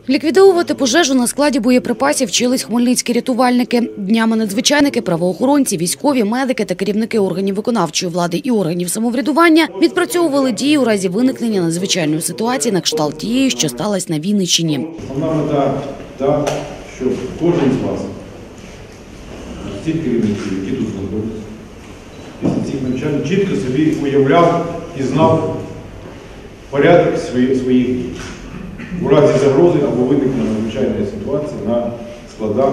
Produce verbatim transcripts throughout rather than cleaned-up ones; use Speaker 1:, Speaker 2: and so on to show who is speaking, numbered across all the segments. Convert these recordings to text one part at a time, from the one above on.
Speaker 1: Ліквідовувати пожежу на складі боєприпасів вчились хмельницькі рятувальники. Днями надзвичайники, правоохоронці, військові, медики та керівники органів виконавчої влади і органів самоврядування відпрацьовували дії у разі виникнення надзвичайної ситуації на кшталт тієї, що сталася на Вінниччині.
Speaker 2: Основна мета та, щоб кожен з вас, ці керівників, які тут знаходяться, після цих навчань, чітко собі уявляв і знав порядок своїх дій у разі загрози або виникнення надзвичайної ситуації на складах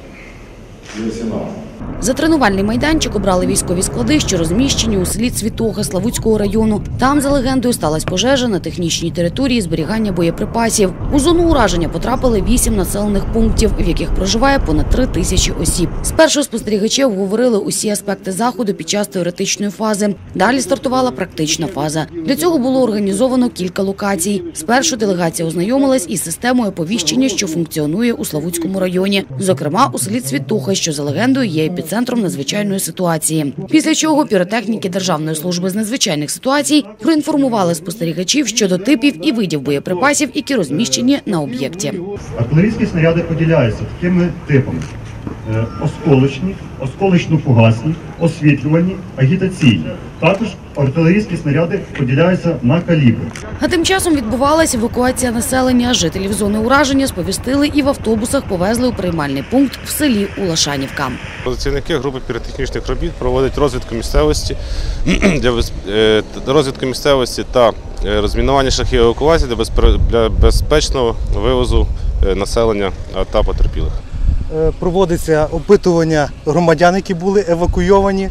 Speaker 2: і арсеналах.
Speaker 1: За тренувальний майданчик обрали військові склади, що розміщені у селі Цвітоха Славутського району. Там, за легендою, сталася пожежа на технічній території зберігання боєприпасів. У зону ураження потрапили вісім населених пунктів, в яких проживає понад три тисячі осіб. Спершу спостерігачі обговорили усі аспекти заходу під час теоретичної фази. Далі стартувала практична фаза. Для цього було організовано кілька локацій. Спершу делегація ознайомилась із системою оповіщення, що функціонує у Славутському районі. Зокрема, у селі Цвітоха, що, за легендою, є епіцентром надзвичайної ситуації. Після чого піротехніки Державної служби з надзвичайних ситуацій проінформували спостерігачів щодо типів і видів боєприпасів, які розміщені на об'єкті.
Speaker 3: Артилерійські снаряди поділяються такими типами: осколочні, осколочно-фугасні, освітлювальні, агітаційні. Також артилерійські снаряди поділяються на калібри.
Speaker 1: А тим часом відбувалася евакуація населення. Жителів зони ураження сповістили і в автобусах повезли у приймальний пункт в селі Улашанівка.
Speaker 4: Працівники групи піротехнічних робіт проводять розвідку місцевості для розвідку місцевості та розмінування шляхів евакуації для безпечного вивозу населення та потерпілих.
Speaker 5: Проводиться опитування громадян, які були евакуйовані.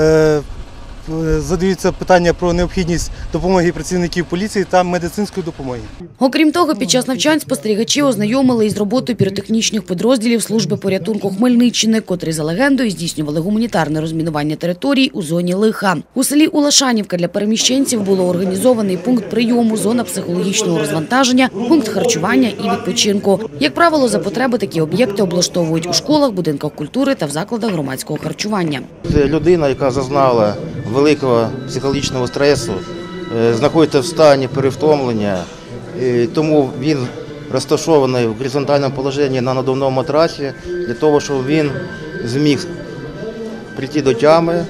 Speaker 5: Задаються питання про необхідність допомоги працівників поліції та медицинської допомоги.
Speaker 1: Окрім того, під час навчань спостерігачі ознайомили із роботою піротехнічних підрозділів служби порятунку Хмельниччини, котрі, за легендою, здійснювали гуманітарне розмінування територій у зоні лиха. У селі Улашанівка для переміщенців було організований пункт прийому, зона психологічного розвантаження, пункт харчування і відпочинку. Як правило, за потреби такі об'єкти облаштовують у школах, будинках культури та в закладах громадського харчування.
Speaker 6: Це людина, яка зазнала великого психологічного стресу, знаходиться в стані перевтомлення, тому він розташований в горизонтальному положенні на надувному матрасі, для того, щоб він зміг прийти до тями,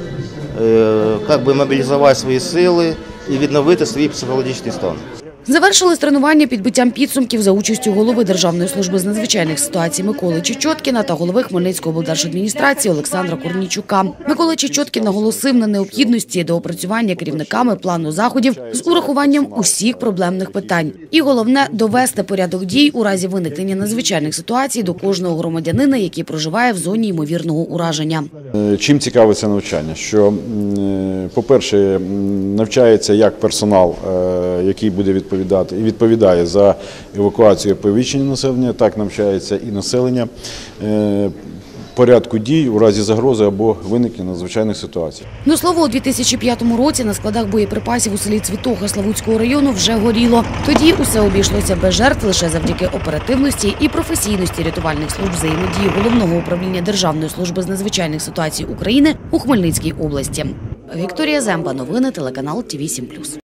Speaker 6: як би мобілізувати свої сили і відновити свій психологічний стан.
Speaker 1: Завершилось тренування підбиттям підсумків за участю голови Державної служби з надзвичайних ситуацій Миколи Чечоткіна та голови Хмельницької облдержадміністрації Олександра Корнійчука. Микола Чечоткін наголосив на необхідності доопрацювання керівниками плану заходів з урахуванням усіх проблемних питань. І головне – довести порядок дій у разі виникнення надзвичайних ситуацій до кожного громадянина, який проживає в зоні ймовірного ураження.
Speaker 7: Чим цікаве це навчання? Що, по-перше, навчається як персонал, який буде відповідати і відповідає за евакуацію і оповіщення населення, так навчається і населення порядку дій у разі загрози або виникнення надзвичайних ситуацій.
Speaker 1: До слова, у дві тисячі п'ятому році на складах боєприпасів у селі Цвітоха Славутського району вже горіло. Тоді усе обійшлося без жертв лише завдяки оперативності і професійності рятувальних служб взаємодії Головного управління Державної служби з надзвичайних ситуацій України у Хмельницькій області. Вікторія Земба, новини, телеканал Ті Ві сім плюс.